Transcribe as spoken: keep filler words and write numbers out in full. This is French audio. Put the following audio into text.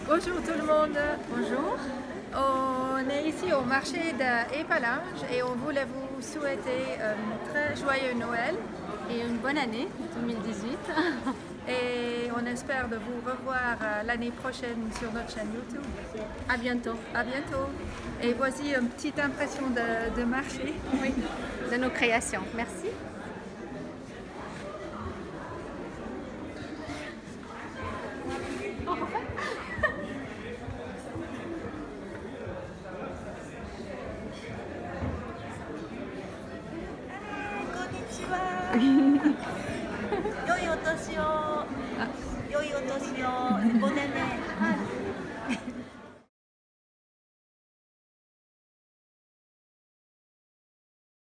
Bonjour tout le monde. Bonjour. On est ici au marché d'Épalinges et on voulait vous souhaiter un très joyeux Noël et une bonne année deux mille dix-huit. Et on espère de vous revoir l'année prochaine sur notre chaîne YouTube. À bientôt. À bientôt. Et voici une petite impression de, de marché. Oui, de nos créations. Merci. Konnichiwa. 良いお年を。良いお年を。ごねんめ。